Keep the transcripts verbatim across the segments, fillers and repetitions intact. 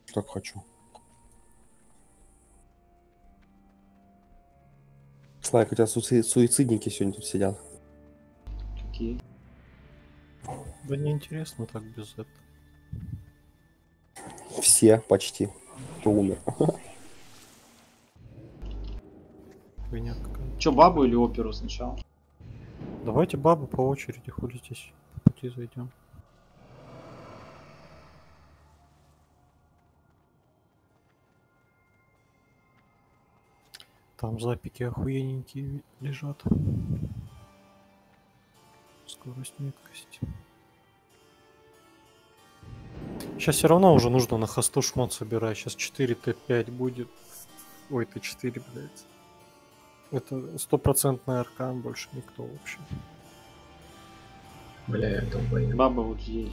Так хочу. Слайк, у тебя суици- суицидники сегодня тут сидят. Какие? Да неинтересно так без этого. Все почти, кто умер. Хуйня какая. Че, бабу или оперу сначала? Давайте бабу по очереди, хули здесь по пути зайдем. Там запики охуенненькие лежат. Скорость, меткость. Сейчас все равно уже нужно на хосту шмот собирать. Сейчас четыре тэ пять будет. Ой, тэ четыре, блядь. Это стопроцентный аркан, больше никто вообще. Бля, я долбоёб. Баба вот здесь.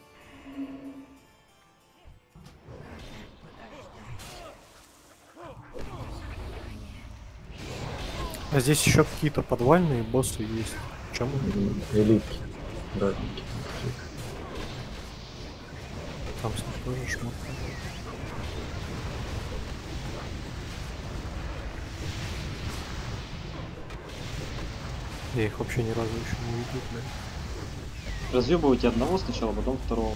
А здесь еще какие-то подвальные боссы есть. Чем? Великий. Родненький. Там с них тоже шмот. Я их вообще ни разу еще не видел, блядь. Разъебывайте одного сначала, потом второго.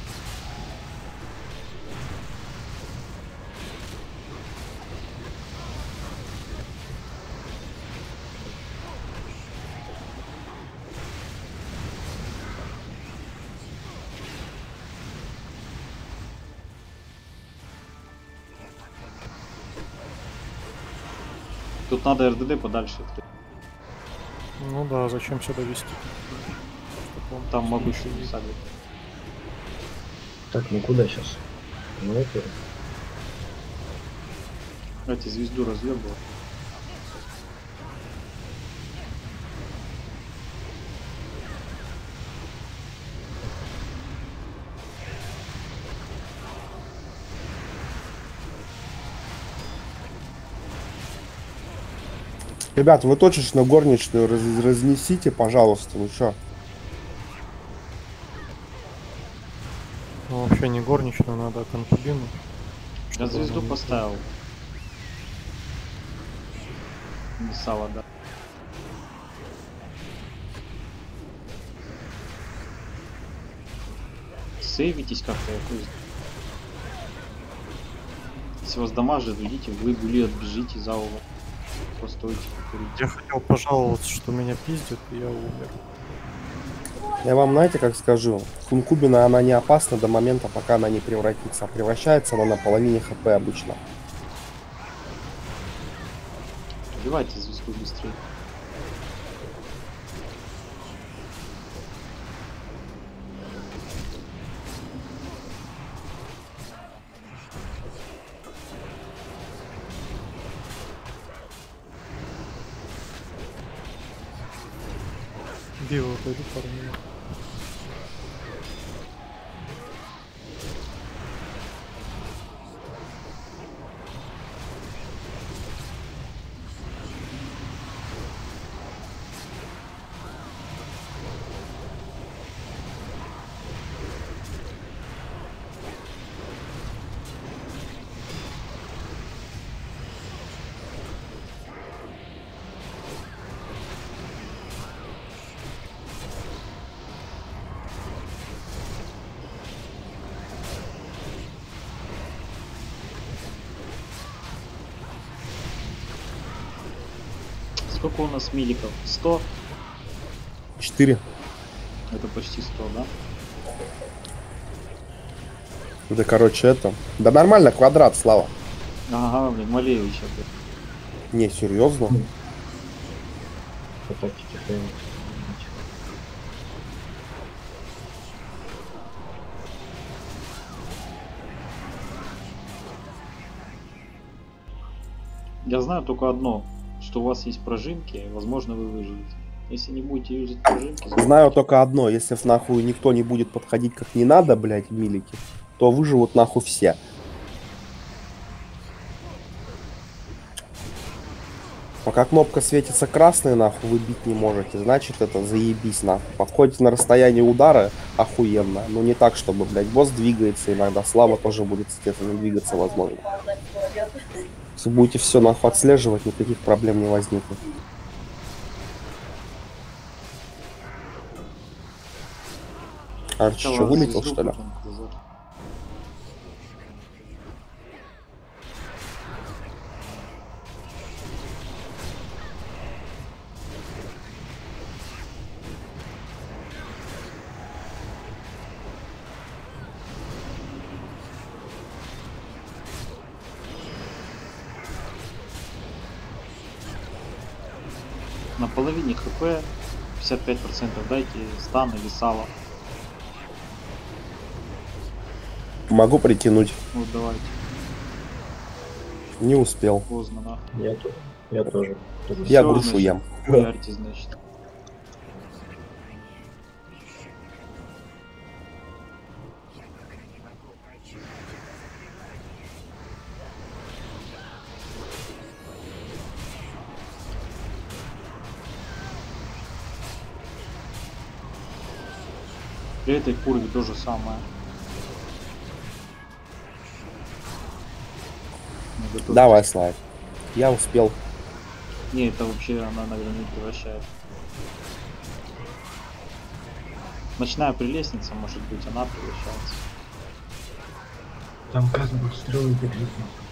Тут надо эр дэ дэ подальше. Ну да, зачем сюда вести? Там могучий сагрит. Так, ну куда сейчас? Ну это. Эти звезду разъебывал. Ребят, вы точечно горничную раз разнесите, пожалуйста, ну чё? Ну, вообще не горничную, надо конкубину. Я звезду она- поставил. Не сало, да. Сейвитесь как-то, я хуй знаю. Если вас дамажит, идите, вы гули отбежите за угол. Постойте, покурите. Я хотел пожаловаться, что меня пиздят, и я умер. Я вам, знаете, как скажу, Хункубина, она не опасна до момента, пока она не превратится. А превращается она на половине хп обычно. Убивайте звезду быстрее. Био, пойду пару минут. Сколько у нас миликов? сто? Четыре. Это почти сто, да? Да, короче, это... Да нормально, квадрат, Слава. Ага, блин, Малевич опять. Не, серьезно? Вот так тихонько. Я знаю только одно, что у вас есть прожимки, возможно вы выживете. Если не будете юзать прожимки... Знаю только одно, если нахуй никто не будет подходить как не надо, блядь, в милике, то выживут нахуй все. Пока кнопка светится красной, нахуй, вы бить не можете, значит это заебись, нахуй. Подходите на расстояние удара, охуенно. Но не так, чтобы, блядь, босс двигается иногда. Слава тоже будет, естественно, двигаться возможно. Если будете все нахуй отслеживать, никаких проблем не возникнет. Арчи что, вылетел, что ли? На половине хп пятьдесят пять процентов дайте стан или сало. Могу притянуть. Вот давайте. Не успел. Поздно, нахуй. Я, то- я тоже. Я Всё, грушу значит, ем. хуярьте, значит. При этой курве то же самое. Ну, готовьтесь. Давай, Слайд. Я успел. Не, это вообще она, наверное, не превращает. Ночная прелестница, может быть, она превращается. Там как бы строить бюджет.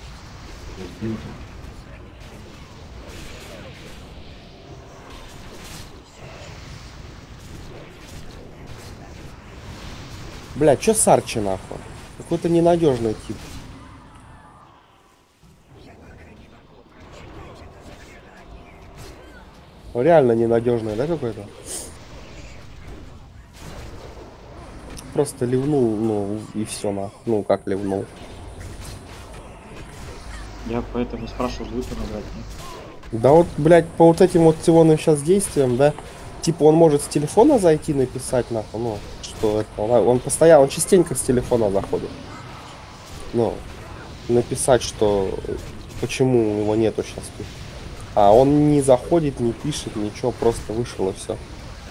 Бля, чё с Арчи нахуй? Какой-то ненадежный тип. Реально ненадежный, да, какой-то? Просто ливнул, ну, и все на. Ну, как ливнул. Я поэтому спрашивал, будет он играть, нет? Да вот, блядь, по вот этим вот сегодня сейчас действиям, да, типа он может с телефона зайти написать, нахуй, ну, что это, он, он постоянно, он частенько с телефона заходит. Ну, написать, что почему его нету сейчас тут. А он не заходит, не пишет, ничего, просто вышел и все.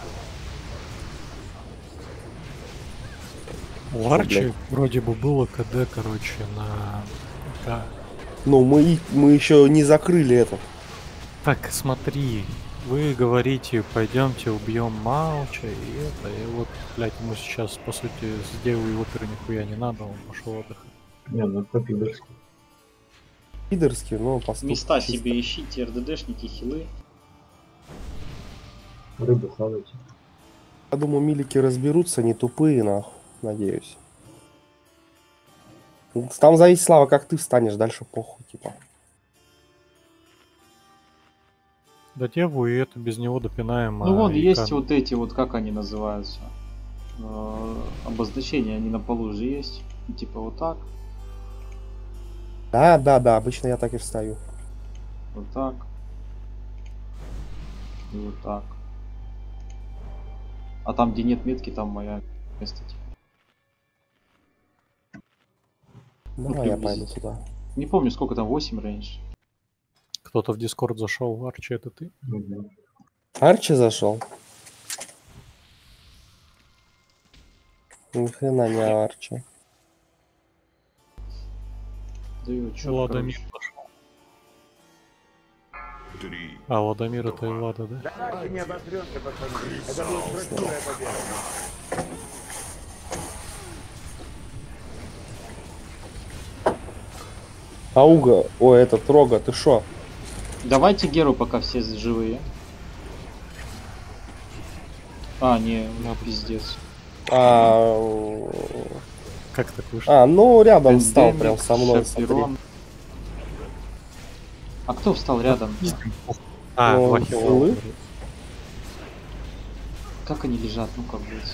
У Арчи вроде бы было КД, короче, на... Да. Ну, мы, мы еще не закрыли это. Так, смотри, вы говорите, пойдемте убьем Мауча и это, и вот, блядь, ему сейчас, по сути, с девой оперы нихуя не надо, он пошел отдыхать. Не, ну по-пидорски. Пидорский, но поступки Места чисто. себе ищите, РДДшники, хилы. Рыбу хавайте. Я думаю, милики разберутся, не тупые, нахуй, надеюсь. Там зависит, Слава, как ты встанешь, дальше похуй, типа. Да деву и это без него допинаем. Ну а вон и есть кам- вот эти вот, как они называются? Э, обозначения, они на полу же есть. Ну, типа вот так, Да, да, да, обычно я так и встаю. вот так. И вот так. А там, где нет метки, там моя место. Типа. Давай я пойду приблизительно. туда. Не помню, сколько там, восемь рейндж. Кто-то в Дискорд зашел, Арчи, это ты? Угу. Арчи зашел? Ни хрена не Арчи. Да и вот чё, Владимир короче. зашел. А, Владимир это и Влада, да? Давайте не обосрёмся, пацаны. Это будет красивая победа. Ауга, ой, этот Рога, ты шо? Давайте Геру, пока все живые. А, не, ну пиздец. А, Как так вышло? а, ну рядом Эндемик, стал прям со мной, смотри. Шаперон. А кто встал рядом? А, ну, два хилы. хила. Как они лежат? Ну как быть?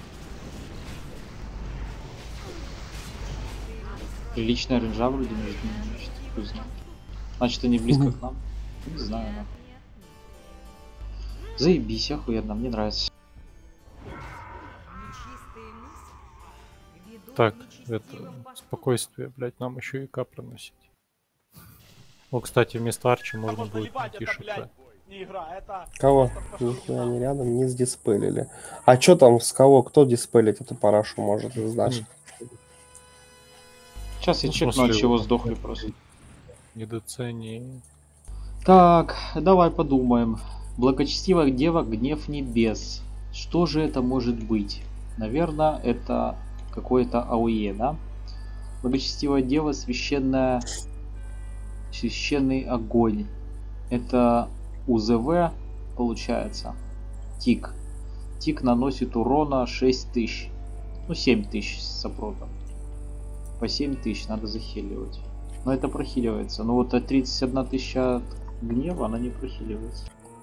Приличная ренжа вроде между ними, значит, хуй знает. Значит, они близко к нам. Не знаю, нахуй. Заебись, охуенно, мне нравится. Так, это спокойствие, блядь, нам еще и К проносить. О, кстати, вместо Арчи Да можно можно будет ебать, найти это, Шипа. блядь, не игра, это... Кого? просто Нихуя не рядом, не сдиспелили. А чё там, с кого? Кто диспелить эту парашу может, знаешь? Сейчас я Ну, в чекну, от смысле, чего вот. сдохли просто. Не доцени. Так, давай подумаем. Благочестивая дева, гнев небес. Что же это может быть? Наверное, это какое-то АОЕ, да? Благочестивая дева, священная... священный огонь. Это УЗВ, получается. Тик. Тик наносит урона шесть тысяч. Ну, семь тысяч с опротом. По семь тысяч надо захиливать. Но это прохиливается. Но вот от тридцать одна тысяча гнева она не прохиливается.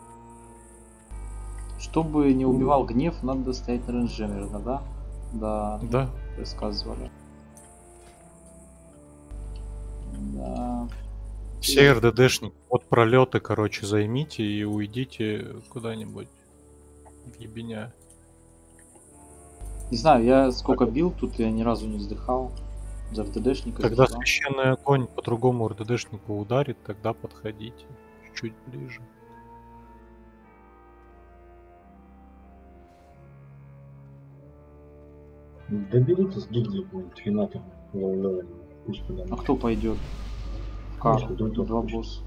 Чтобы не убивал гнев, надо стоять на рейнже, наверное, да? Да, Да. рассказывали. Да. Все РДДшники под пролеты, короче, займите и уйдите куда-нибудь в ебеня. Не знаю, я сколько бил, тут я ни разу не вздыхал. За РДДшника. Когда сдыхал. священный огонь по-другому РДДшнику ударит, тогда подходите чуть ближе. Доберите с гильдии какой-нибудь финатом лоу-левел. Пусть туда. А кто пойдет? Как? Конечно, тут Два хочет. босса.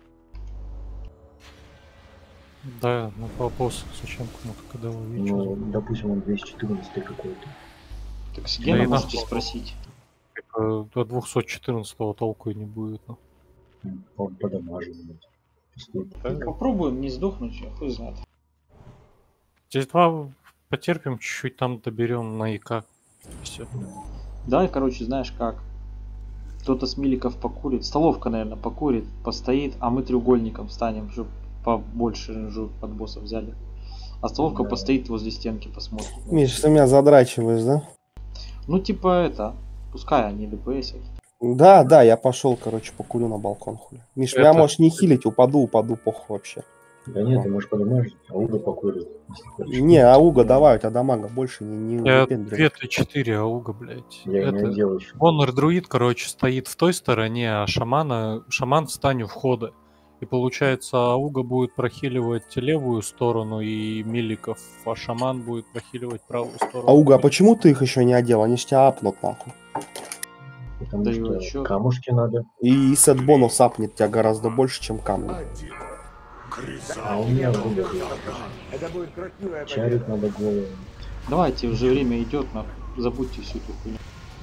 Да, на два босса зачем кому-то когда вы видите? Ну, допустим, он двести четырнадцатый какой-то. Так с Да Гена и можете нахуй. спросить. До двухсот четырнадцатого толку и не будет. Ну. М, Он подамаживает. Да. Попробуем не сдохнуть, я хуй знает. Здесь два потерпим, чуть-чуть там доберем на ИК. Все. Давай, короче, знаешь как. Кто-то с миликов покурит. Столовка, наверное, покурит, постоит, а мы треугольником станем, чтобы побольше ренжу под босса взяли. А столовка Да. постоит возле стенки, посмотрит. Миш, ты меня задрачиваешь, да? Ну, типа это. Пускай они ДПСят. Да, да, я пошел, короче, покурю на балкон, хули. Миш, меня Это- можешь не хилить, упаду, упаду, похуй вообще. Да нет, ты можешь подамажить, а Уга покурит, если хочешь. Не, ауга, давай, у тебя дамага больше не, не Я выпендривай. две четыре ауга, блядь. Я не Это... делаю еще. Боннер друид, короче, стоит в той стороне, а шамана, шаман в стане входа. И получается, ауга будет прохиливать левую сторону и миликов, а шаман будет прохиливать правую сторону. Ауга, а почему ты их еще не одел? Они ж тебя апнут, нахуй. Потому Даю что отчет. камушки надо. И сет бонус апнет тебя гораздо больше, чем камни. А у меня Уга делает. Это будет красивая Чарить победа. надо голову. Давайте, уже время идет, нахуй. Забудьте всю эту хуйню.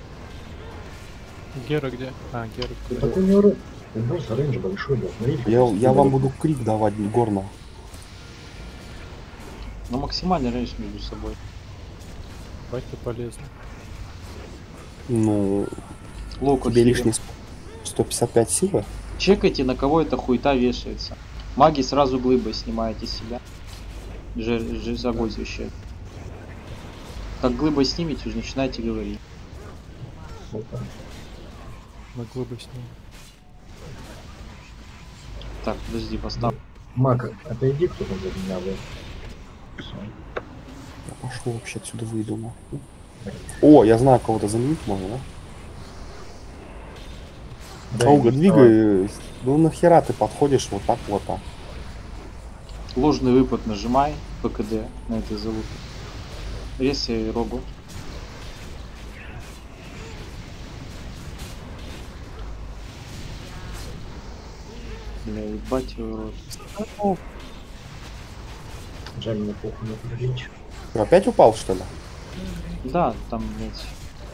Гера где? А, Гера. Так у него рэ- у босса рейндж большой, да. Смотрите, Я, просто я вам далеко. буду крик давать горно. Но максимальный рейндж между собой. Бать-то полезно. Ну, Локо тебе хилим. лишний сто пятьдесят пять силы. Чекайте, на кого эта хуета вешается. Маги сразу глыбой снимаете с себя. Жир, жир огонь освещает. Как глыбой снимете, уже начинаете говорить. Вот так. На глыбы с ним. Так, подожди, поставь. Мак, отойди кто-то за меня, вы. Всё. Я пошел вообще отсюда выйду. нахуй. О, я знаю, кого-то заменить можно, да? Да, Ауга, не двигай. Ну нахера ты подходишь вот так вот так. Ложный выпад нажимай, ПКД на этой залупе. Резай рогу. Бля, ебать его рот. Жаль, мне похуй на приличие. Ты опять упал, что ли? Да, там, блядь.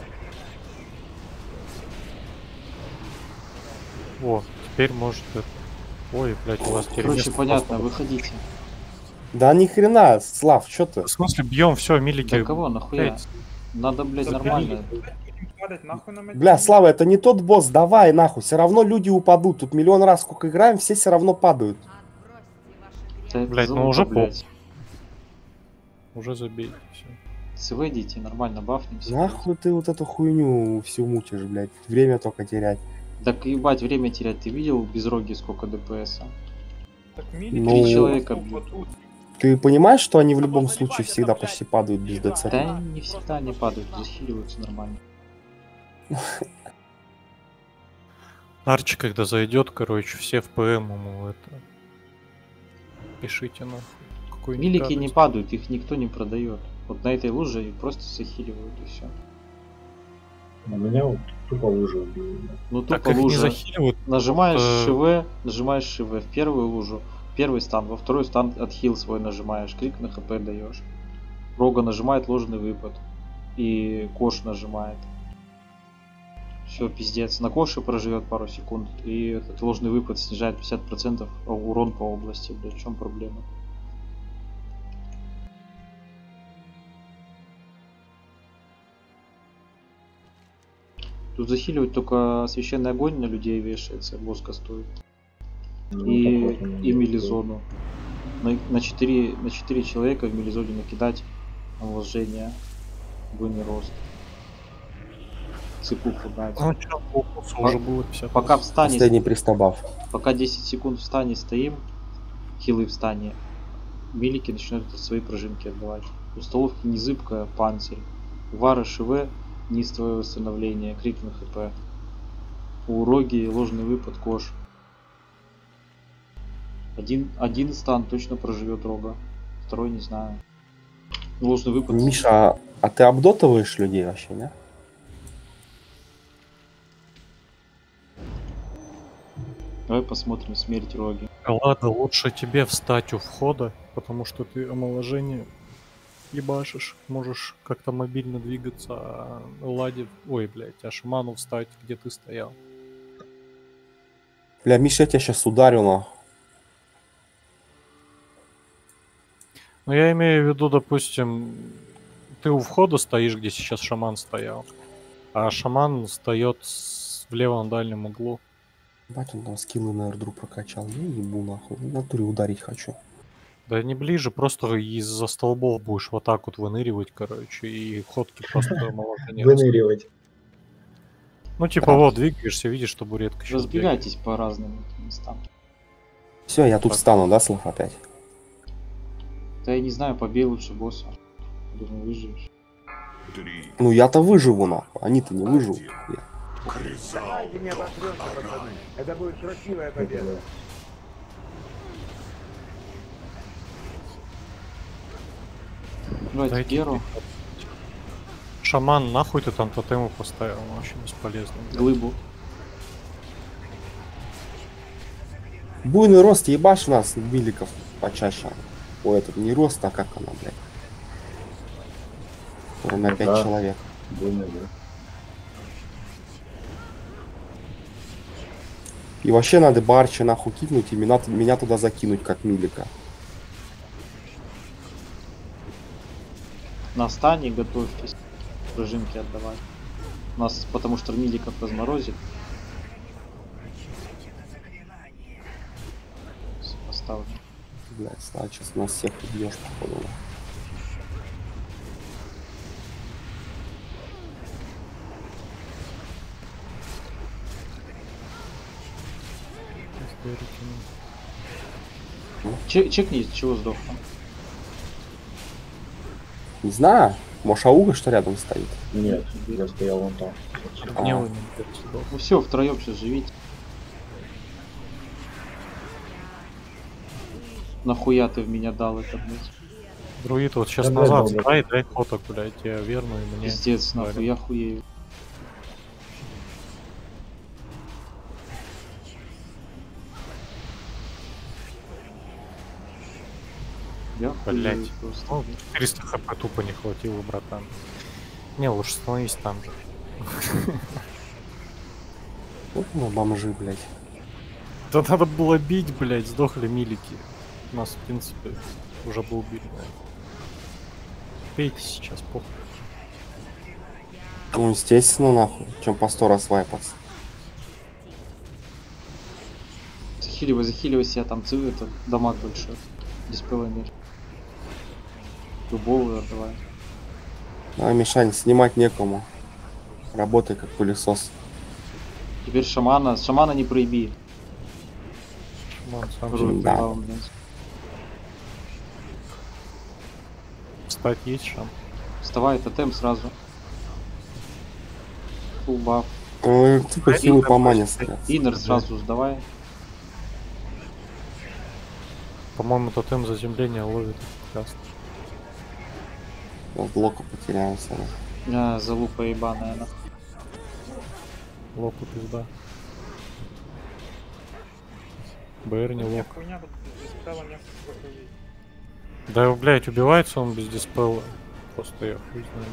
О, теперь может это... Ой, блядь, у вас теперь Короче, место понятно, просто- выходите. Да ни хрена, Слав, что ты? В смысле, бьем, все, милики. Да кого, нахуя? блядь. Надо, блядь, Да, нормально. Будем падать нахуй на Бля, Слава, это не тот босс, давай нахуй. Все равно люди упадут. Тут миллион раз сколько играем, все все равно падают. Да это Блядь, ну залупа, уже блядь. Уже забей. Все. Сведите, нормально бафнемся. Нахуй ты вот эту хуйню всю мутишь, блядь. Время только терять. Так ебать, время терять. Ты видел без роги сколько ДПСа? Так Ну, милики Три вот человека тут, бьют. вот тут. Ты понимаешь, что они в любом случае всегда почти падают без ДЦ? Да не всегда не падают, захиливаются нормально. Арчи, когда зайдет, короче, все в ПМ ему это... Пишите нахуй. Какую-нибудь Милики не гадость. падают, их никто не продает. Вот на этой луже их просто захиливают и все. На меня вот тупо лужа убили. Ну Так тупо их не лужа. захиливают. Нажимаешь э, ШВ, нажимаешь ШВ в первую лужу, первый стан, во второй стан отхил свой нажимаешь, крик на ХП даешь. Рога нажимает ложный выпад. И Кош нажимает. Все, пиздец. На Коше проживет пару секунд. И этот ложный выпад снижает пятьдесят процентов урон по области. Блядь, в чем проблема? Тут захиливать только священный огонь на людей вешается, воска стоит. Ну, И, так вот он и не мелизону. На, на, четыре, на четыре человека в мелизоне накидать вложение. Буйный рост. Цикуху дать. Ну, чё, полкурса уже было пятьдесят. Пока в стане, Последний пристабав. пока десять секунд в стане стоим, хилы в стане, милики начинают свои пружинки отдавать. У столовки незыбкая, панцирь. У Вары ШВ низкое восстановление, крик на ХП. У Роги ложный выпад, Кош. Один, один стан точно проживет Рога. Второй не знаю. Ложный выпад. Миша, а ты обдотываешь людей вообще, не? Давай посмотрим смерть Роги. Ладно, лучше тебе встать у входа, потому что ты омоложение ебашишь. Можешь как-то мобильно двигаться, а Ладе... Ой, блядь, а Шаману встать, где ты стоял. Бля, Миша, я тебя сейчас ударю, нахуй. Ну, я имею в виду, допустим, ты у входа стоишь, где сейчас Шаман стоял, а Шаман встает с- в левом дальнем углу. Бать, он там скиллы на эрдру прокачал. Я ебу, нахуй. В натуре ударить хочу. Да не ближе, просто из-за столбов будешь вот так вот выныривать, короче, и ходки просто омоложение. Выныривать. Ну, типа, Так. вот, двигаешься, видишь, что буретка сейчас Разбегайтесь по разным местам. Все, я тут Так. встану, да, Слав, опять? Да я не знаю, побей лучше босса. Думаю, выживешь. Ну я-то выживу, нахуй. Они-то не выживут. Я- Давайте не обосремся, пацаны. Это будет красивая победа. Давайте Дайте Геру. Шаман, нахуй ты там тотему поставил, он вообще бесполезно. Глыбу. Буйный рост, ебашь нас, миликов почаще. Ой, этот не рост, а как она, блядь. Кроме Ну опять да. человек. Думаю, да. И вообще надо Барча нахуй кикнуть и меня, меня туда закинуть, как милика. На стане готовьтесь. Пружинки отдавать. У нас потому что миликов разморозит. Всё, поставлю. Блядь, Слава, сейчас нас всех убьешь, походу. Че- чекни, чего сдох там. Не знаю, может Ауга что рядом стоит? Нет, я стоял вон там. Гневный Ну все, втроем сейчас живите. Нахуя ты в меня дал это, блядь? Друид вот сейчас Да, назад да, да. стай, дай фоток, блядь, я верну и мне. Пиздец, нахуй, говорят. я хуею. Я хуею Блядь. просто. Ну, четыреста хп тупо не хватило, братан. Не, лучше становись там же. Вот мы бомжи, блядь. Да надо было бить, блядь, сдохли милики. Нас, в принципе, уже бы убили, наверное. Пейте сейчас, похуй. Ну, естественно, нахуй. Чем по сто раз вайпаться. Захиливай, захиливай себя, там цивы, это дамаг большой. Диспелый мир. Любого отдавай. А, Мишань, снимать некому. Работай как пылесос. Теперь шамана. Шамана не проеби. Шаман сам Руль себе. Да. правым, блядь. Встать есть шам. Вставай, тотем сразу. Фулл баф. Э, Типа хилы по мане стоят. Иннер сразу сдавай. По-моему, тотем заземления ловит прекрасно. Вот блока потеряемся. А, залупа ебаная, нахуй. Локу пизда. БР не лок. Хуйня, вот диспелла мне плохо видеть. Да, блять, убивается он без диспела. Просто я хуй знаю.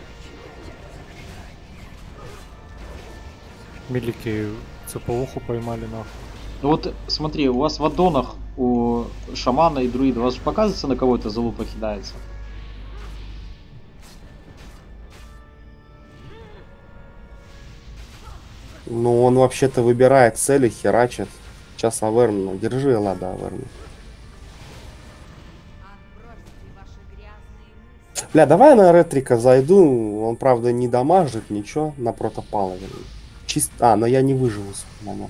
Милики цеповуху поймали нахуй. Ну вот смотри, у вас в аддонах у шамана и друида, у вас же показывается, на кого эта залупа кидается? Ну, он вообще-то выбирает цели, херачит. Сейчас Аверн, держи, ладно, Аверн. Бля, давай я на ретрика зайду. Он, правда, не дамажит, ничего. На протопала. Чисто. А, но я не выживу на нем.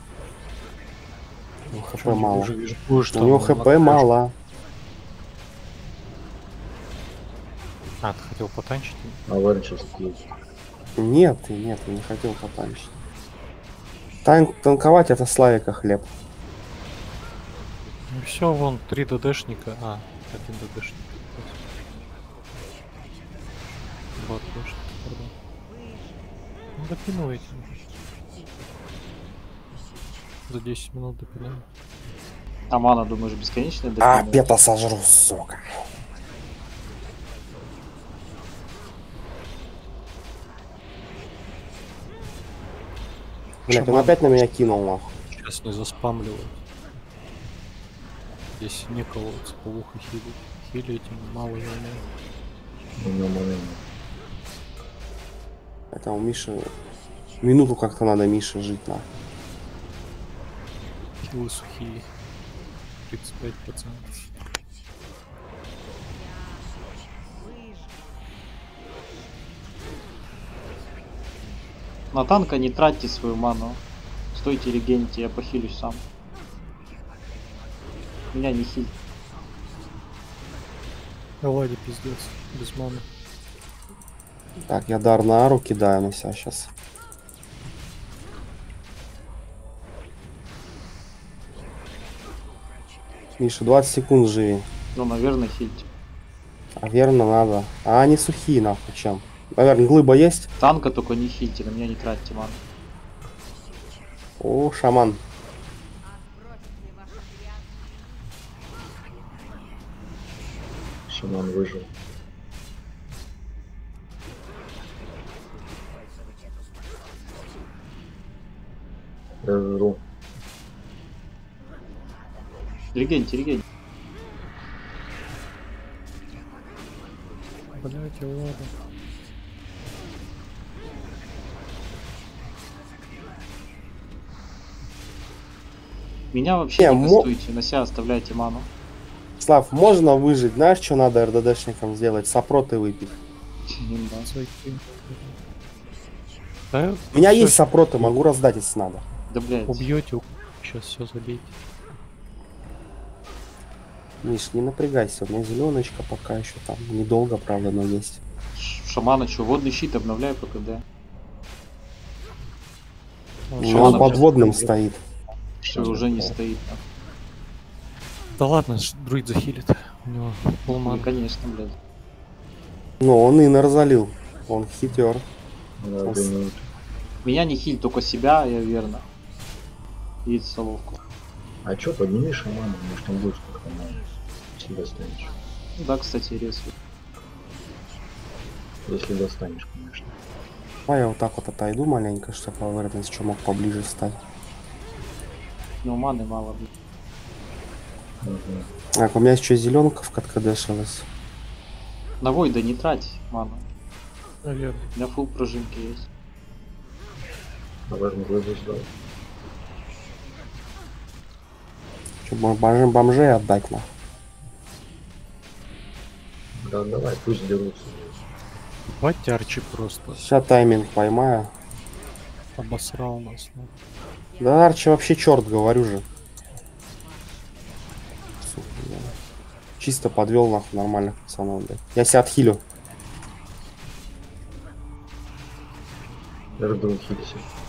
ХП мало. У него ХП мало. А, ты хотел потанчить? А Варн сейчас есть. Нет, и нет, я не хотел потанчить. Тан танковать это Славика хлеб. Ну все, вон, три ДДшника. А, один ДДшник. Два ДДшника, пардон. Ну, допину эти. За десять минут допинаем. А мана, думаешь, бесконечная? А, допинывать? пета сожру, сука. Блять, он опять на меня кинул, нахуй. Сейчас не заспамливают. Здесь некого цеповуха хилить. Хилить им мало не умеет. У него момент. Это у Миши... Минуту как-то надо Мише жить, на. Хилы сухие. тридцать пять процентов. На танка не тратьте свою ману. Стойте, регеньте, я похилюсь сам. Меня не хиль. Эллади пиздец. Без маны. Так, я дар на ару кидаю на себя сейчас. Миша, двадцать секунд живи. Ну, наверное, хильте. А верно надо. А они сухие, нахуй, чем? Наверное, глыба есть? Танка только не хильте, на меня не тратьте ману. О, шаман. Шаман выжил. Я жру. Регеньте, регеньте. Блять, Эллади. Меня вообще Не, не мо- кастуйте, на себя оставляйте ману. Слав, можно выжить? Знаешь, что надо РДДшникам сделать? Сопроты выпить. Имба. Зайти. Да, У меня всё, есть сопроты, могу раздать, если надо. Да, блядь. убьете, сейчас все забейте. Миш, не напрягайся, у меня зеленочка пока еще там. Недолго, правда, но есть. Ш- Шамана, что, водный щит обновляю по КД. Ну, Ну, щас он она подводным сейчас стоит. Что уже не стоит. нахуй. Да ладно, ж друид захилит. У него Ну, полманы. конечно, блядь. Ну, он инер залил. Он хитер. На две минуты. Меня не хиль, только себя, я верно. И соловку. А чё, подними шамана, может он будет сколько мана. Если достанешь. Ну да, кстати, резко. Если достанешь, конечно. А я вот так вот отойду маленько, чтобы повернуть, что мог поближе стать. Но маны мало, блядь. Угу. Так, у меня еще зеленка в каткадешилась. На Войда не трать ману. Наверное. У меня фул пружинки есть. А Варн глазу сдал. Чтобы бомж- бомжей отдать на. Да, давай, пусть дерутся. Бать арчи просто Сейчас тайминг поймаю. обосрал нас. Ну. Да, Арчи вообще черт, говорю же. Сука, я чисто подвел нахуй нормальных пацанов, блядь. Я себя отхилю. Я жду хилься.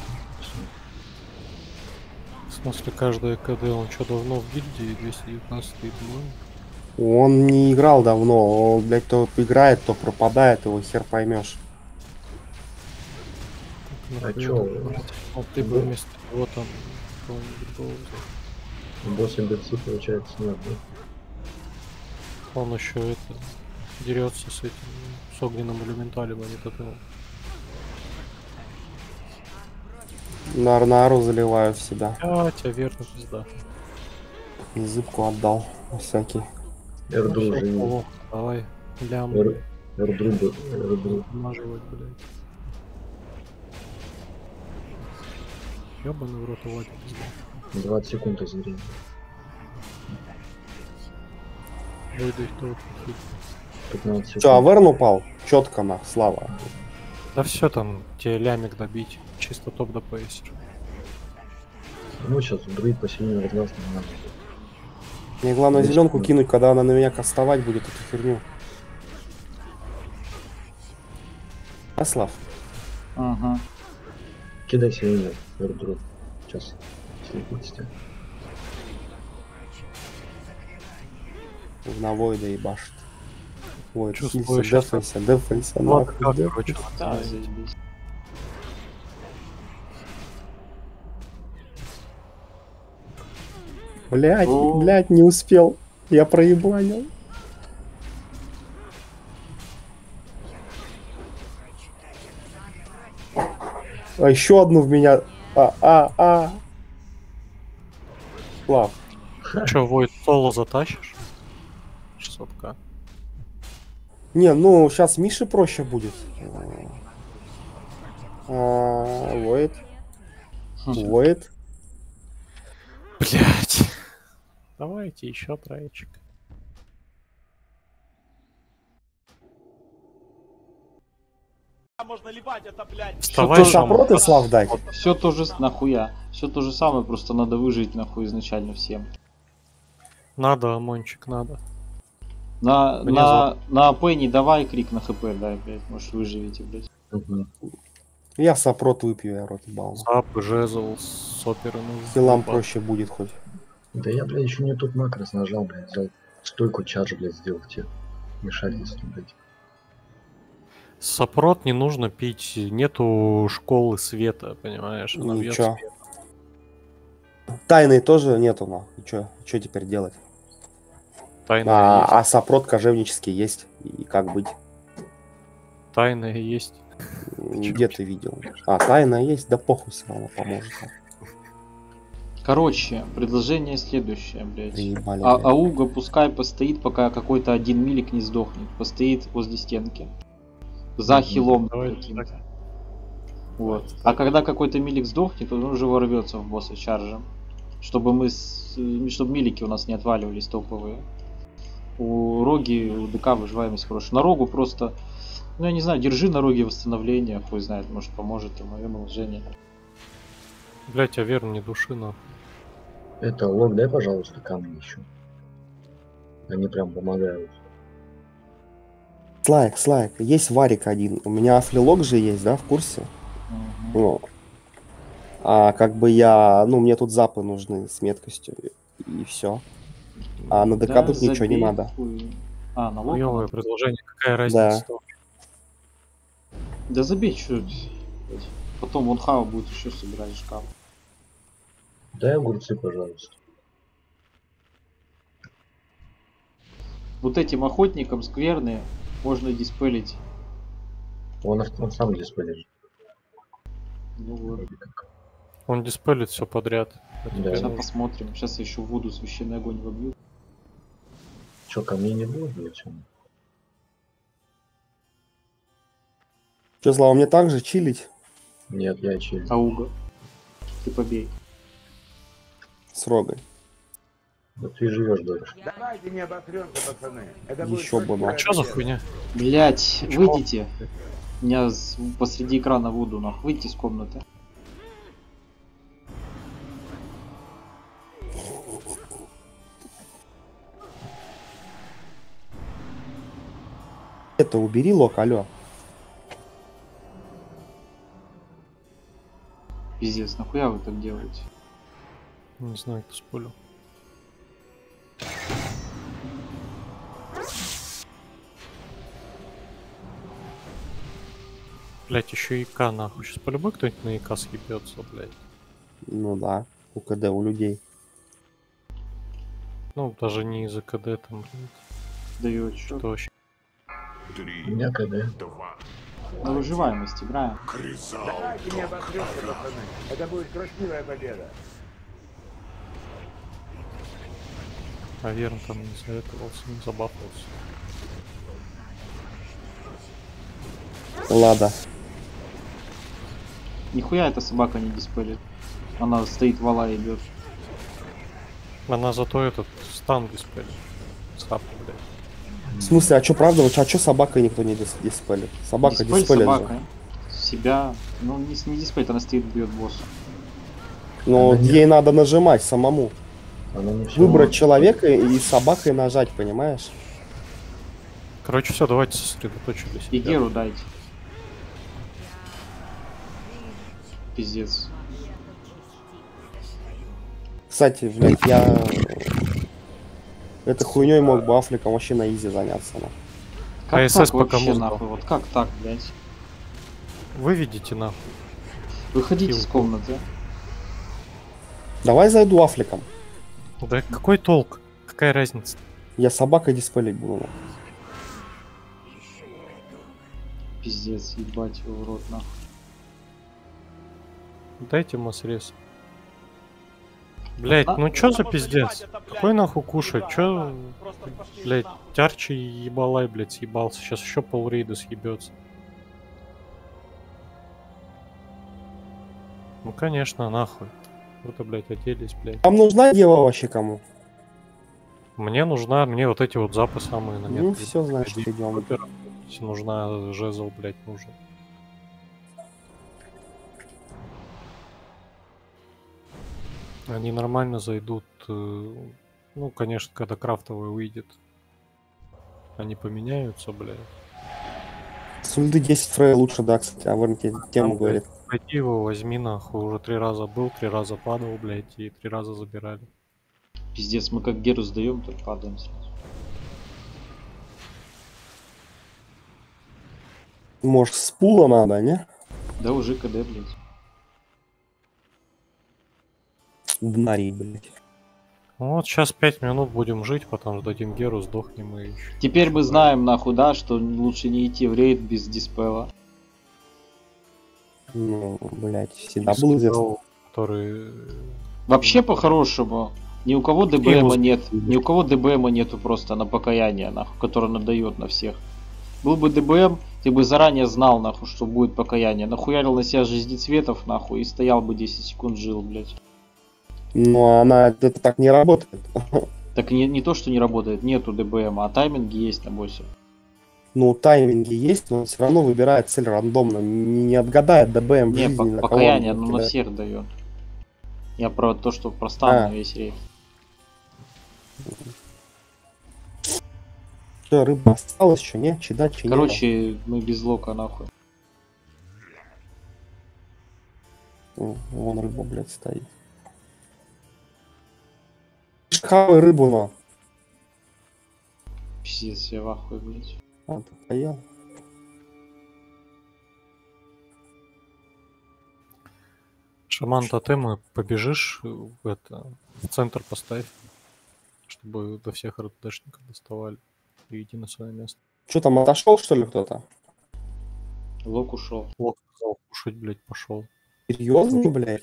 В смысле, каждое КД, он что, давно в гильдии двести девятнадцать стоит? Он не играл давно. Он, блядь, то играет, то пропадает, его хер поймешь. Ну, А хуя чё? так брать? Вот ты бы вместо него там кого-нибудь был взял. Босс эн би си получается нет, да? Он еще это дерется с этим, с огненным элементалем, а не тотемом. Нарнару заливаю в себя. А, тебя верно, пизда. Зыбку отдал. на Всякий. Эрдру Ну, живи. о, давай, лям, Эр- Эрдру, бы- Эрдру. намаживать, блядь. Ёбаный в рот Вадик, пизда. двадцать секунд измерения. Выдай тут. пятнадцать секунд. Че, Аверн упал? Четко на, слава. Да все там, тебе лямик добить. Чисто топ до пейсер. Ну, сейчас друид посильнее разлаз не надо. Мне главное Есть, зеленку да. кинуть, когда она на меня кастовать будет эту херню. Аслав. Ага. Кидай сильнее, Эрдру. Сейчас. Слепите. На Войда ебашит. Войд, Чувствую, хилься, щас дефайся, дефайся, Вот нахуй, как, дефайся. короче, Да, начинается. здесь бесит. Блять, О. блять, не успел. Я проебланил. А еще одну в меня. А, а, а. Слав. Че, Войд соло затащишь? шестьсот ка. Не, ну сейчас Мише проще будет. А, Войд. Войд. Блять. Давайте еще троечек. Можно ливать это, блядь. Вставай, Ты Шаман. сопроты, Слав, дай. Все то же с- нахуя. Все то же самое, просто надо выжить нахуй изначально всем. Надо, Амончик, надо. На, Мне на, на АП не давай крик на ХП, дай, блядь, может выживете, блядь. Угу. Я сопрот выпью, я рот ебал. Сап, жезл, сопер. Хилам проще будет хоть. Да я, блядь, еще не тут макрос нажал, блядь, взял стойку чардж, блядь, сделал тебе. Мешательство, блядь. Сопрот не нужно пить, нету школы света, понимаешь? Она бьет Ничего. свет. Тайной тоже нету, но. Че, что теперь делать? Тайная А, есть. а сопрот кожевнический есть. И как быть? Тайная есть. Где ты видел? А, тайна есть, да похуй все равно поможет. Короче, предложение следующее, блядь. Приебали, А, блядь. Ауга пускай постоит, пока какой-то один милик не сдохнет. Постоит возле стенки. За Мгм. хилом Давай каким-то. так. Вот. А когда какой-то милик сдохнет, он уже ворвется в босса чаржем. Чтобы мы с... чтобы милики у нас не отваливались топовые. У Роги, у ДК выживаемость хорошая. На Рогу просто, ну я не знаю, держи на Роге восстановление, хуй знает, может поможет в моем положении. Блять, а верно, не души, но. Это, лог, дай, пожалуйста, камни еще. Они прям помогают. Слайк, слайк, есть варик один. У меня флилог же есть, да, в курсе? Мгм. Ну. А как бы я, ну, мне тут запы нужны с меткостью. И все. А на ДК Да, тут ничего не забей надо. хуй. А, на лог? Хуёвое предложение, какая разница? Да забей, что. Потом вон Хава будет еще собирать шкаф. Дай огурцы, пожалуйста. Вот этим охотникам скверные можно диспелить. Он, он сам диспелит. Ну вот. Он диспелит все подряд. Это Да. тебе Сейчас нужно. посмотрим. Сейчас еще в воду священный огонь вобью. Че, камней не будет, блядь? Че, Слава, мне так же чилить Нет, я чили. Ауга. Ты побей. с Рогой? Да ты живешь дальше. Давайте не обосремся, пацаны. Это Еще будет бы, красивая А чё за победа. хуйня? Блять, выйдите. У меня с- посреди экрана воду, нахуй. Выйти из комнаты. Это убери лок, алё. Пиздец, нахуя вы так делаете? Не знаю, кто спулил. Блять, еще ИК нахуй. Сейчас по-любому кто-нибудь на ИК съебется, блять. Ну да, у КД, у людей. Ну, даже не из-за КД там, блядь. Даю что? Что вообще? У меня КД. На выживаемость играем. Давайте не обосремся, пацаны. Это будет красивая победа. А Верн там не советовался, не забафался. Лада. Нихуя эта собака не диспелит. Она стоит вала и бьет. Она зато этот стан диспелит. Сап, блядь. В смысле, а чё правда? А чё собакой никто не дис диспелит? Собака Диспель диспелит собака. же. Себя. Ну не, не диспелит, она стоит бьет босса. Но Она не- ей надо нажимать самому. Она не всё Выбрать может. человека и собакой нажать, понимаешь? Короче, все, давайте сосредоточились. И Геру дайте. Пиздец. Кстати, блядь, я этой хуйней мог бы Афликом вообще на изи заняться. Ну. Как А СС так пока вообще музыку. нахуй? Вот как так, блядь? Выведите нахуй. Выходите Хилку. из комнаты. Давай зайду Афликом. Да какой толк? Какая разница? Я собакой диспелить буду. Ну. Пиздец, ебать его в рот нахуй. Дайте массрез. Блять, ну чё за пиздец? Какой нахуй кушать? Чё, блять, Тярчи ебалай, блять, съебался. Сейчас еще полрейда съебется. Ну конечно, нахуй. Вот, блять, оделись, блять. Вам нужна дева вообще кому? Мне нужна, мне вот эти вот запы самые на Ну метке. все, значит, идем. Если нужна жезл, блять, нужен. Они нормально зайдут. э, Ну, конечно, когда крафтовый выйдет. Они поменяются, блядь. С ульды десять фрей лучше, да, кстати, а Верн те- тему Там, говорит. блядь, пойди его, возьми нахуй. Уже три раза был, три раза падал, блядь, и три раза забирали. Пиздец, мы как Геру сдаем, так падаем сразу. Может, с пула надо, не? Да уже КД, блядь. Днарий, блядь. Ну вот сейчас пять минут будем жить, потом сдадим Геру, сдохнем и еще. Теперь мы знаем нахуй, да, что лучше не идти в рейд без диспела. Ну, блядь, всегда был известно. Который... Вообще по-хорошему, ни у кого Его ДБМа с- нет, ни у кого ДБМа нету просто на покаяние, нахуй, который надает на всех. Был бы ДБМ, ты бы заранее знал, нахуй, что будет покаяние. Нахуярил на себя жизнецветов, нахуй, и стоял бы десять секунд жил, блядь. Но она, это так не работает. Так не, не то, что не работает, нету ДБМа, а тайминги есть на боссе. Ну, тайминги есть, но он все равно выбирает цель рандомно. Не, не отгадает ДБМ в Не, жизни, по- на кого покаяние, он ну на кидает. всех дает. Я про то, что про стан А. на весь рейд. Что, рыба осталась еще, нет? Чеда, че Короче, мы без лока, нахуй. Вон рыба, блядь, стоит. Хавай рыбу, но. Пиздец, я в ахуе, блядь. А, ты поел? Шаман тотемы, побежишь в это, в центр поставь, чтобы до всех РДшников доставали. И иди на свое место. Что там, отошел, что ли, кто-то? Лок ушел. Лок сказал, кушать, блядь, пошел. Серьезно, блядь?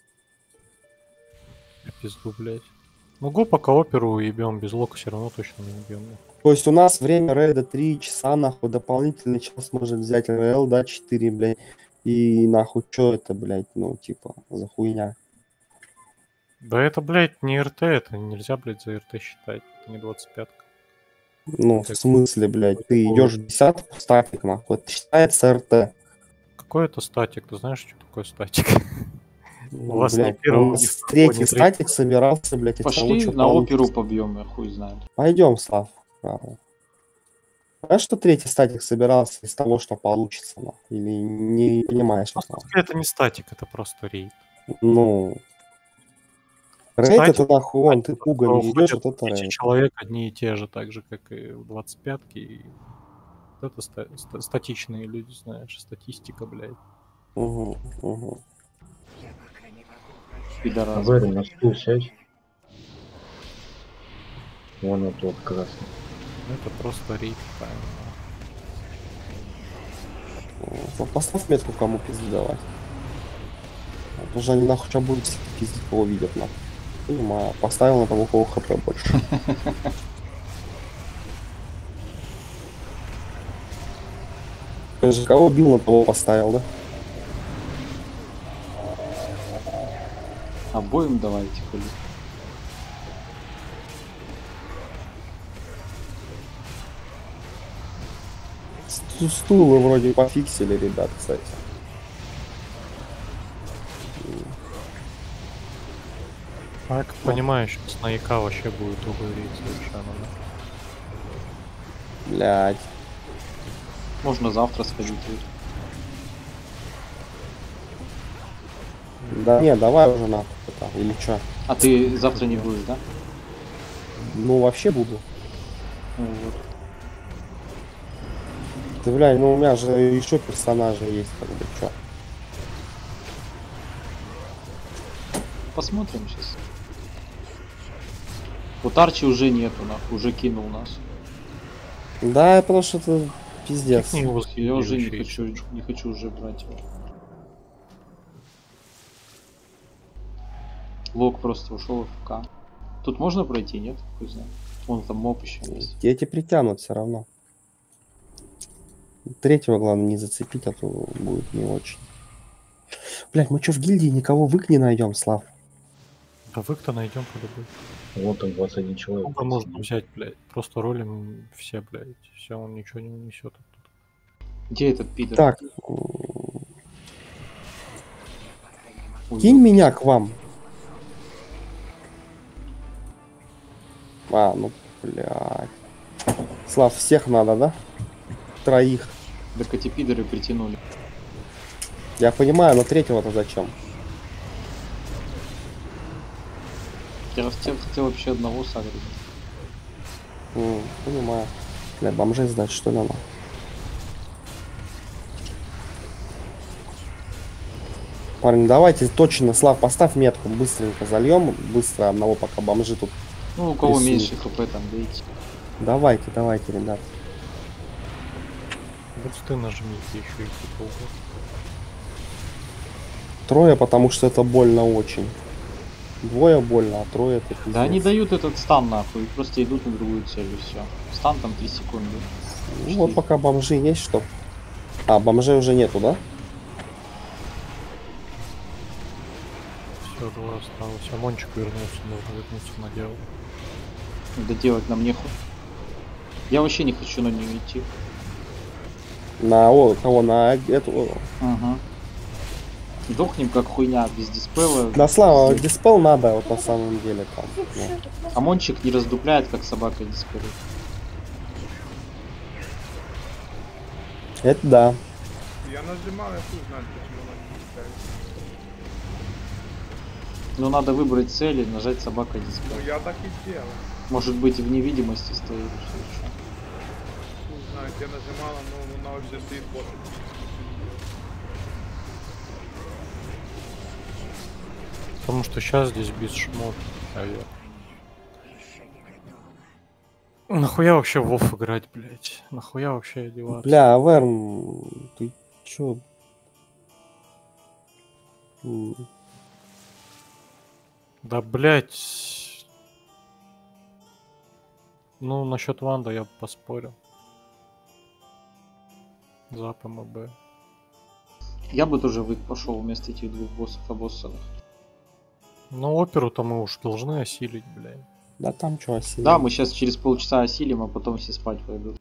Пизду, блядь. Ну го пока оперу ебем, без лока все равно точно не убьем. То есть у нас время рейда три часа, нахуй, дополнительный час можем взять РЛ, да, четыре, блядь. И нахуй, что это, блядь, ну, типа, за хуйня? Да это, блядь, не РТ, это нельзя, блядь, за РТ считать. Это не двадцать пятка. Ну, в Так. смысле, блядь, ты идешь в десятку, статик, нахуй, это считается РТ. Какой это статик? Ты знаешь, что такое статик? Ну, У вас блядь, не первый, у нас не второй, третий не статик собирался, блядь, из того, Пошли что на получится. оперу побьем, я хуй знает. Пойдем, Слав. Право. Знаешь, что третий статик собирался из того, что получится, нахуй? Или не понимаешь этого? Это не статик, это просто рейд. Ну, Рейд Кстати, это нахуй, вон, ты пугами Уходят идешь, вот это эти рейд. человек одни и те же, так же, как и в двадцать пятке. И вот это ста- ста- статичные люди, знаешь, статистика, блядь. Угу, угу. Пидорас. Авери, на стул сядь. Вон это вот красный. Это просто рейд, правильно. Вот поставь метку, кому пизды давать. Вот уже они нахуй сейчас будут пиздить, кого видят нахуй. Понимаю, поставил на того, у кого хп больше. Скажи, кого бил, на того поставил, да? Обоим давайте хули. Сту- Стулы вроде пофиксили, ребят, кстати. А я как понимаю, сейчас на ИК вообще будет другой рейд совершенно, да? Блять. Можно завтра сходить. Да не, давай уже нахуй это, или чё? А ты завтра не будешь, да? Ну вообще буду. Ну, вот. Ты, блядь, ну у меня же еще персонажи есть, как бы, чё? Посмотрим сейчас. Вот Арчи уже нету, нахуй, уже кинул нас. Да, потому что это пиздец. Кикни его, Я уже не следующий. хочу, не хочу уже брать его. Лог просто ушел в ФК. Тут можно пройти, нет? Хуй знает. Вон там моп еще есть. Эти притянут все равно. Третьего, главное, не зацепить, а то будет не очень. Блять, мы что, в гильдии никого вык не найдем, Слав? Да вы-то найдем по-любому. Вот там двадцать один человек. Сколько можно взять, блядь? Просто ролим все, блядь. Все, он ничего не унесет. Где этот пидор? Так, Ой, кинь меня к вам. А, ну, блядь. Слав, всех надо, да? Троих. Так эти пидоры притянули. Я понимаю, но третьего-то зачем? Я хотел, хотел вообще одного сагрить. М, понимаю. Бля, бомжей сдать, что ли, надо? Парни, давайте точно, Слав, поставь метку, быстренько зальем, быстро одного, пока бомжи тут. Ну, у кого Рисуй. меньше хп там, видите. Давайте, давайте, ребят. Вот ты нажмите еще и типа. Трое, потому что это больно очень. Двое больно, а трое это пиздец. Да они дают этот стан нахуй, и просто идут на другую цель и все. Стан там три секунды. Ну, вот пока бомжи есть, что. А, бомжей уже нету, да? Все, два осталось. А Мончик вернулся, нужно вернуться на дело. Да делать нам нехуй. Я вообще не хочу на нее идти. На о, кого? На эту. Ага. Дохнем как хуйня без диспела. Да, Слава, диспел надо, вот на самом деле там. Ну. А Мончик не раздупляет, как собака диспел. Это да. Я нажимал, я хуй знает, почему она не пускает. Но надо выбрать цель и нажать собака диспел. Ну я так и делал. Может быть в невидимости стоит или что еще. Хуй знает, я нажимала, но она вообще стоит вот. Потому что сейчас здесь без шмот. А я... Нахуя вообще в Вов играть, блять? Нахуя вообще одеваться? Бля, Аверн, ты чё? М, Да, блять. Ну, насчет Ванда я бы поспорил. За ПМБ. Я бы тоже вы пошел вместо этих двух боссов обоссанных. Ну, оперу-то мы уж должны осилить, блядь. Да там чё, осилил? Да, мы сейчас через полчаса осилим, а потом все спать пойдут.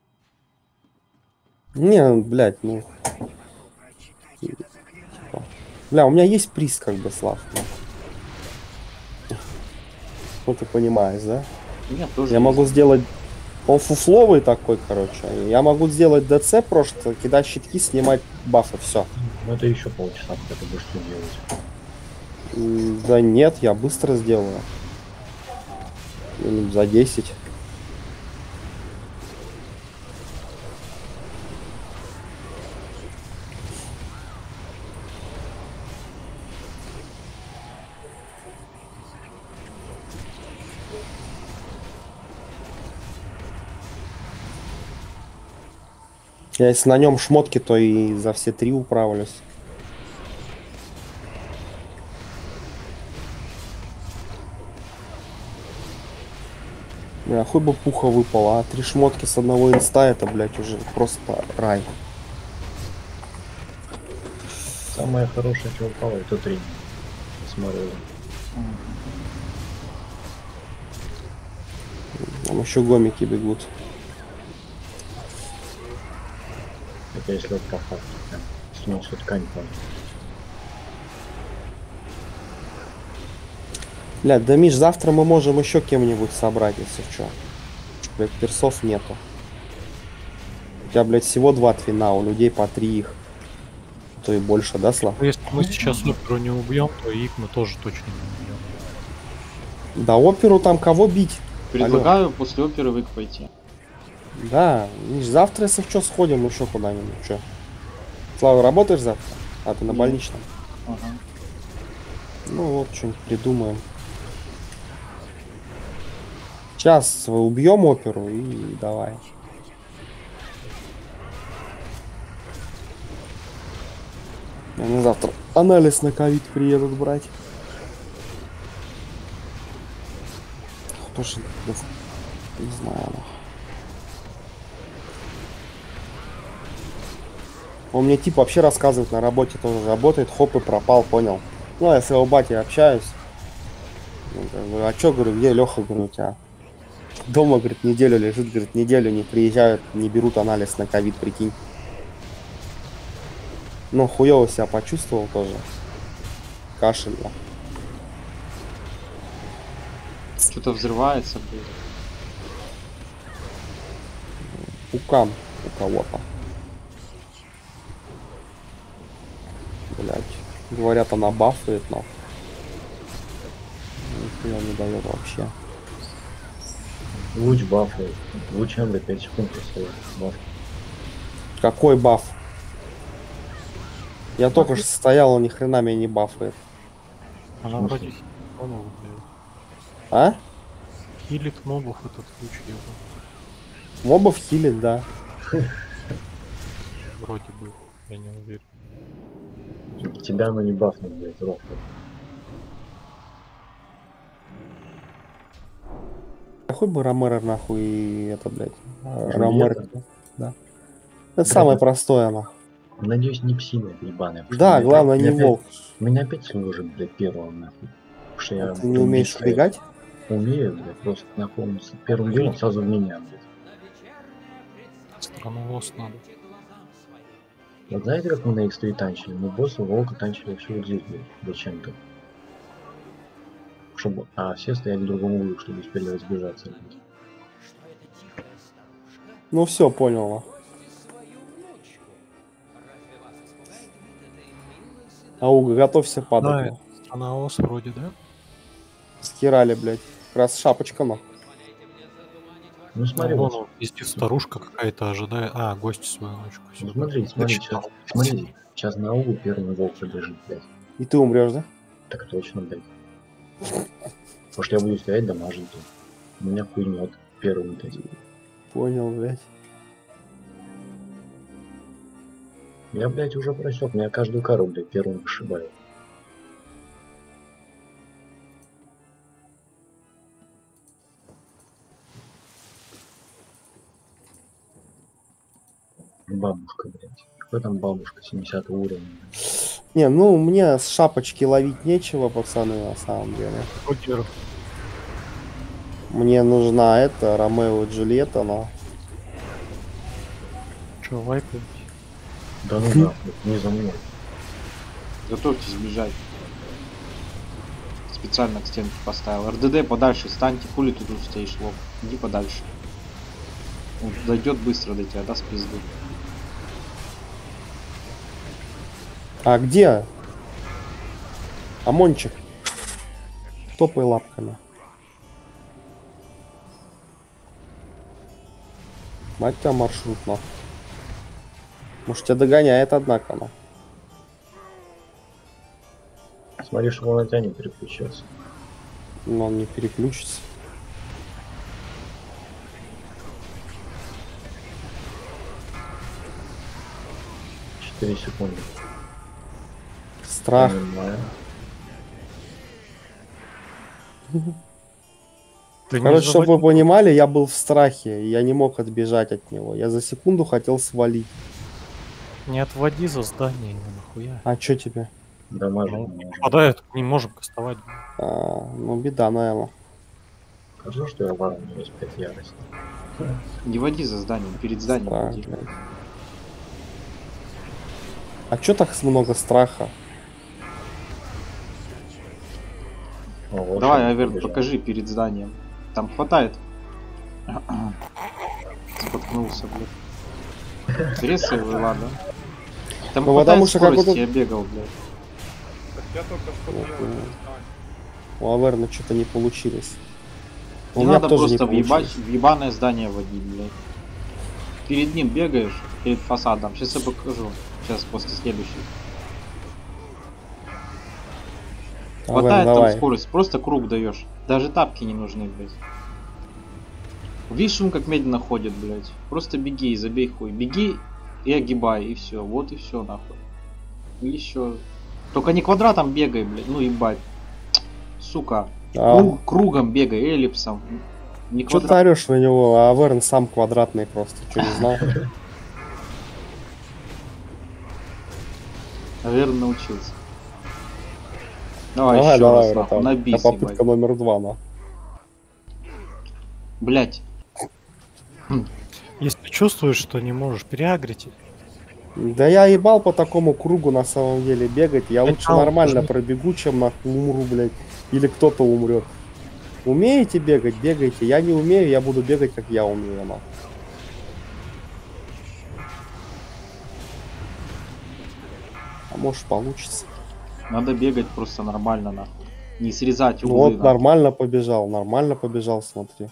Не, блядь, ну. Типа. Бля, у меня есть приз, как бы, Слав. Ну, ну ты понимаешь, да? Нет, тоже Я есть. могу сделать... Он фуфловый такой, короче. Я могу сделать ДЦ просто, кидать щитки, снимать бафы, все. Ну это еще полчаса, пока ты будешь что делать. М, Да нет, я быстро сделаю. Минут за десять. Я если на нем шмотки, то и за все три управлюсь. Бля, хуй бы пуха выпала, а три шмотки с одного инста, это, блядь, уже просто рай. Самое хорошее, что упало, это три. Смотрел. Там еще гомики бегут. Это если вот по факту. Прям. Снес вот ткань там. Блядь, да Миш, завтра мы можем еще кем-нибудь собрать, если что. Блядь, персов нету. У тебя, блядь, всего два твина, у людей по три их. А то и больше, да, Слав? Если мы сейчас оперу не убьем, то их мы тоже точно не убьем. Да, оперу там кого бить? Предлагаю после оперы вы пойти. Да, Миш, завтра, если что, сходим еще куда-нибудь. Че? Слава, работаешь завтра? А, ты на Нет. больничном? Ага. Ну вот, что-нибудь придумаем. Сейчас убьем оперу и давай. Они завтра анализ на ковид приедут брать. Тоже, не знаю. Он мне тип вообще рассказывает, на работе тоже работает, хоп и пропал, понял. Ну, я с его батей общаюсь. Ну, как бы, а чё, говорю, где Леха, говорю, у тебя? Дома, говорит, неделю лежит, говорит, неделю не приезжают, не берут анализ на ковид, прикинь. Ну, хуёво себя почувствовал тоже. Кашель. Что-то взрывается, блин. Пукан у кого-то. Блять. Говорят, она бафает, но нихуя не дает вообще. Луч бафает. Лучем до пять секунд просто баф. Какой баф? Я только что стоял, он ни хрена меня не бафает. Она В вроде смысле? мобов дает. А? Хилит мобов этот ключ его. Мобов хилит, да. Вроде бы, я не уверен. Тебя она не бафнет, блядь, ровно. Хуй бы Ромеро нахуй и это, блядь. Джульетта? Ромеро. Да. Это Да, самое да. простое, нахуй. Надеюсь, не псина ебаная. потому Да, что главное меня не опять- волк. Меня опять служит, блядь, первым, нахуй. Потому что я А ты не умеешь убийца. убегать? Умею, блядь, просто нахуй с первым делом сразу в меня, блядь. Странновоз надо. Вот знаете, как мы на икс три танчили? Мы босса волка танчили вообще вот здесь, блядь, зачем-то. Чтобы... А все стояли в другом углу, чтобы успели разбежаться, блядь. Ну все, понял. нахуй. Ауга, готовься падать. Да, нахуй. это странновоз вроде, да? Скирали, блядь. Как раз шапочка, нахуй. Ну смотри, Ну, вот, вон, везде старушка какая-то ожидает. А, гость свою ночку. ну смотри, смотри, Начитал. сейчас, смотри, сейчас на углу первый волк побежит, блядь. И ты умрешь, да? Так точно, блядь. Потому что я буду стоять дамажить, блядь. У меня хуйнет первым вот этим. Понял, блядь. Я, блядь, уже просек, меня каждую кару, блядь, первым вышибаю. Бабушка, блядь. Какой там бабушка, семидесятого уровня? Блядь. Не, ну мне с шапочки ловить нечего, пацаны, на самом деле. Кодер. Мне нужна эта Ромео и Джульетта, но... Че, вайпаете? Да ну нахуй, не за мной. Готовьтесь бежать. Специально к стенке поставил. РДД подальше, станьте, хули ты тут стоишь, лоб. Иди подальше. Он дойдет быстро до тебя, даст пизду. А где? Амончик. Топай лапками. Мать тебя маршрут, нахуй. Может, тебя догоняет, однако, ну. Смотри, чтобы он на тебя не переключился. Но он не переключится. четыре секунды. Страх. Понимаю. Ты не Короче, чтобы вы заводи- понимали, я был в страхе, и я не мог отбежать от него. Я за секунду хотел свалить. Не отводи за здание его нахуя. А чё тебе? Дамажить Ну, не можем. попадает, не можем кастовать. А, ну, беда, наверное. Скажу, что я вару, у меня есть пять ярости. Не води за зданием, перед зданием Страх, води. блядь. А чё так много страха? О, вот Давай, что Аверн, побежал. покажи перед зданием. Там хватает. Споткнулся, блядь. Резай его, ладно. Там Ну, хватает потому что как скорости, вот я бегал, блядь. Так я только что Вот, делал. У Аверна что-то не получилось. У Не меня надо тоже не просто въебать, получилось. в ебаное здание водить, блядь. Перед ним бегаешь, перед фасадом. Сейчас я покажу. Сейчас после следующей. Аверн, Хватает там давай. скорость, просто круг даешь. Даже тапки не нужны, блядь. Видишь, он как медленно ходит, блядь. Просто беги и забей хуй. Беги и огибай, и все. Вот и все, нахуй. И еще. Только не квадратом бегай, блядь. Ну ебать. Сука. А, Круг- кругом бегай, эллипсом. Не чё ты квадрат. орёшь на него? А Аверн сам квадратный просто. Чё, не знал? Наверное, научился. Давай, Давай, еще давай, раз, нахуй. братан. На Это бис, попытка ебать. номер два, на. Блять. Если чувствуешь, что не можешь, переагрить. Да я ебал по такому кругу на самом деле бегать. Я лучше Металл нормально нужны. пробегу, чем нахуй умру, блядь. Или кто-то умрет. Умеете бегать, бегайте. Я не умею, я буду бегать, как я умею, нахуй. А может получится. Надо бегать просто нормально, нахуй. Не срезать Ну углы, вот, нахуй. нормально побежал, нормально побежал, смотри.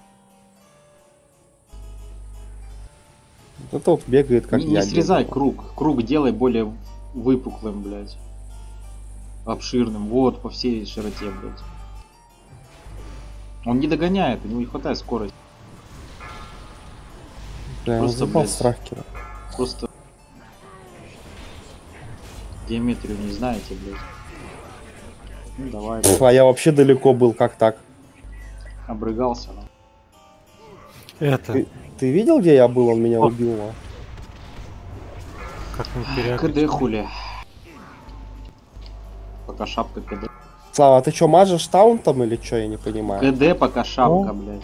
Вот это вот бегает, как не, я не срезай бегаю. круг. Круг делай более выпуклым, блядь. Обширным. Вот, по всей широте, блядь. Он не догоняет, у него не хватает скорости. Бля, я просто, заебал блядь. страх кидать. Просто геометрию не знаете, блядь. Ну давай, блядь. А я вообще далеко был, как так? Обрыгался. Ну. Это, Ты, ты видел, где я был? Он меня Вот. убил, а? как не переагрить. КД хули. Пока шапка КД. Слава, а ты что, мажешь таунтом или что, я не понимаю? КД пока шапка, О. блядь.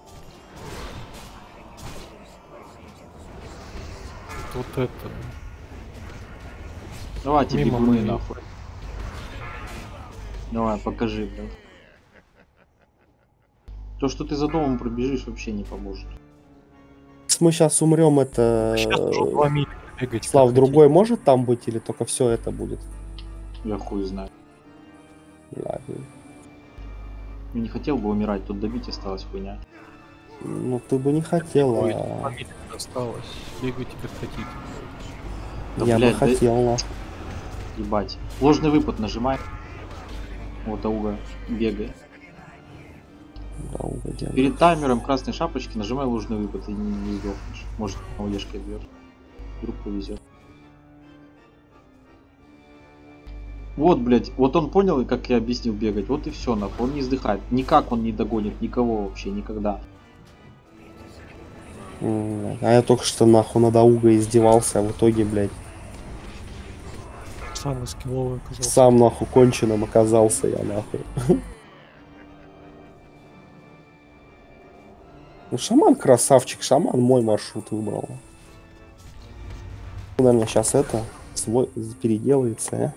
Вот это. Давайте Мимо бегуны, мы- нахуй. Давай, покажи, блядь. То, что ты за домом пробежишь, вообще не поможет. Мы сейчас умрем, это... Сейчас уже два мили бегать. Слав, как другой может там быть или только все это будет? Я хуй знаю. Да, блин. Я не хотел бы умирать, тут добить осталась хуйня. Ну ты бы не хотел, хотите. Ой, а два мили осталось. Бегайте как хотите. Да, я блядь, бы да- хотел, на. Ебать. Ложный выпад нажимай. Вот ауга, бегай. Да, угодил. Перед таймером красной шапочки нажимай ложный выпад и не, не сдохнешь. Может, на удержке бьешь. Вдруг повезет. Вот, блядь, вот он понял, как я объяснил бегать. Вот и все, нахуй. Он не издыхает. Никак он не догонит никого вообще, никогда. М, А я только что нахуй над Аугой издевался, а в итоге, блядь, Самый скилловый оказался. сам нахуй конченым оказался я нахуй. Ну, шаман красавчик, шаман мой маршрут выбрал. Наверное, сейчас это свой переделается, а?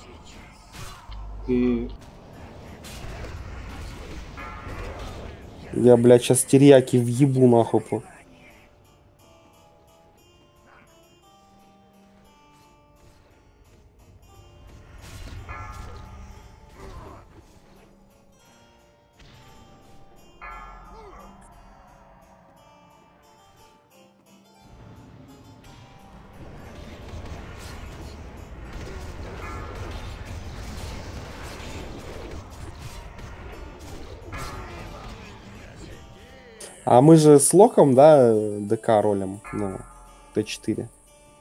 Ты Я, блядь, сейчас терьяки въебу нахуй. по- А мы же с Локом, да, ДК ролем, ну, Т четыре.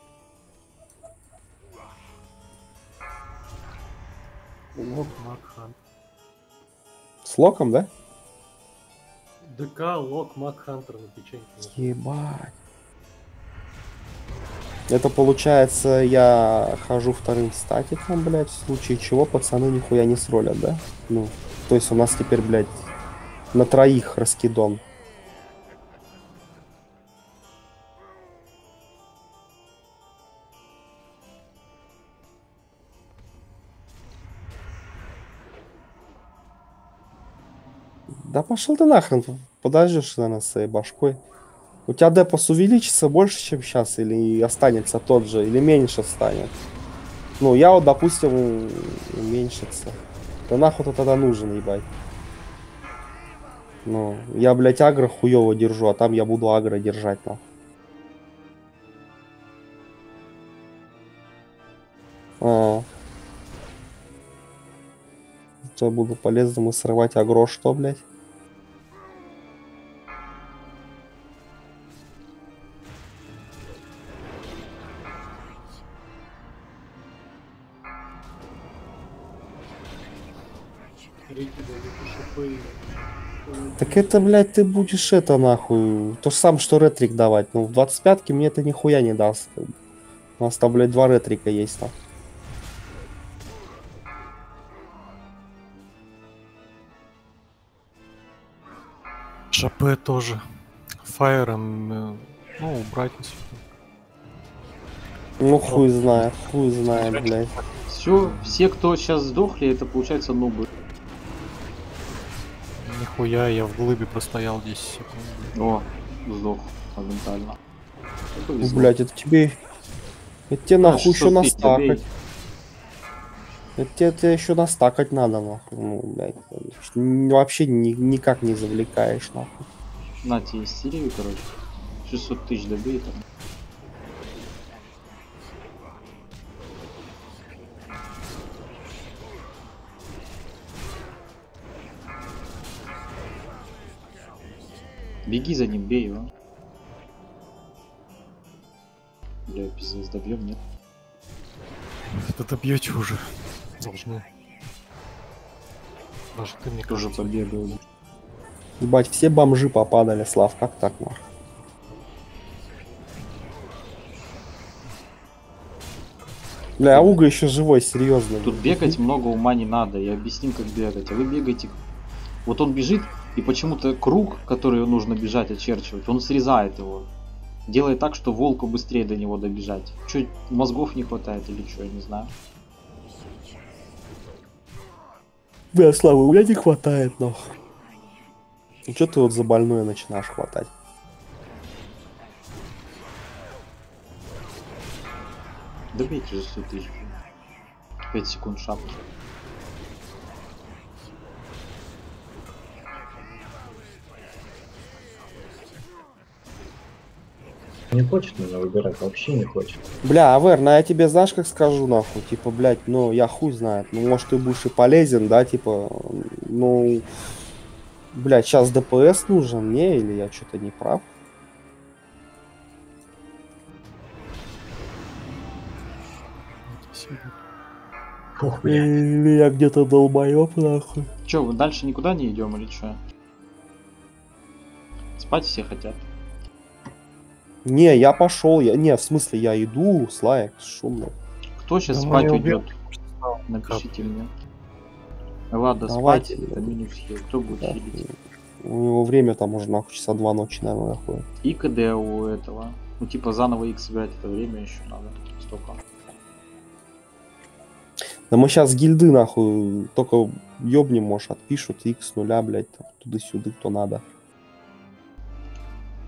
Лок Макхан. С Локом, да? ДК, Лок, Макхантер на печеньке. Ебать. Это получается, я хожу вторым статиком, блядь, в случае чего пацаны нихуя не сролят, да? Ну, то есть у нас теперь, блядь, на троих раскидон. Да пошел ты нахрен, подождешь, наверное, с своей башкой. У тебя депос увеличится больше, чем сейчас, или останется тот же, или меньше станет? Ну, я вот, допустим, уменьшится. Да нахуй ты тогда нужен, ебать. Ну, я, блядь, агро хуёво держу, а там я буду агро держать, нахуй. А. То буду полезным и срывать агро, что, блядь? Так это, блядь, ты будешь это, нахуй, то же самое, что ретрик давать. Ну, в двадцать пятке мне это нихуя не даст. У нас там, блядь, два ретрика есть там. ШП тоже. Фаером, э, ну, убрать не сильно. Ну, хуй знает, хуй знает, блядь. Все, все, кто сейчас сдохли, это получается нубы. Нихуя, я в глыбе простоял десять секунд. О, сдох моментально. Ну, Повезло. блядь, это тебе... Это тебе А, нахуй еще шестьсот тысяч добей. настакать. Это тебе, тебе еще настакать надо, нахуй. Ну, блядь. н- Вообще ни- никак не завлекаешь, нахуй. На тебе Сирию, короче. шестьсот тысяч добей там. Беги за ним, бей его. Бля, пиздец, добьем, нет? Это добьете уже. Должны. Даже ты, мне Тоже кажется. побегал. Ебать, все бомжи попадали, Слав, как так, нахуй? Бля, Ауга еще живой, серьезно. Тут бегать много ума не надо, я объясню, как бегать. А вы бегаете. Вот он бежит, и почему-то круг, который нужно бежать, очерчивать, он срезает его. Делает так, что волку быстрее до него добежать. Чуть мозгов не хватает или что, я не знаю. Бля, Слава, у меня не хватает, нахуй. Ну что ты вот за больное начинаешь хватать? Добейте же сто тысяч. пять секунд шапки. Не хочет меня выбирать, вообще не хочет. Бля, Авер, ну я тебе знаешь, как скажу, нахуй, типа, блядь, ну я хуй знает, ну может ты будешь и полезен, да, типа, ну, блядь, сейчас ДПС нужен мне, или я что-то не прав? Фух, блядь. Или я где-то долбоёб, нахуй. Че, вы дальше никуда не идем или что? Спать все хотят. Не, я пошел, я, не, в смысле, я иду, Слайк, шумно. Кто сейчас Да спать мы убьем. уйдет? Напишите мне. Ладно, Давайте. спать, это минус хил. Кто будет Да. хилить? У него время там уже нахуй часа два ночи, наверное, находит. И КД у этого. Ну типа заново их сыграть, это время еще надо. Столько. Да мы сейчас гильды, нахуй, только ёбнем, может, отпишут, икс нуля, блядь, там, туда-сюда, кто надо.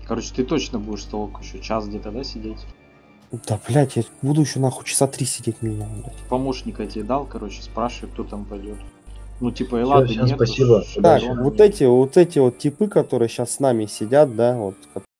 Короче, ты точно будешь столок еще час где-то, да, сидеть? Да, блядь, я буду еще нахуй часа три сидеть минимум, блядь. Помощника тебе дал, короче, спрашивай, кто там пойдет. Ну, типа, Всё, Эллады всем нет. спасибо, Так, удачи. вот эти, вот эти вот типы, которые сейчас с нами сидят, да, вот,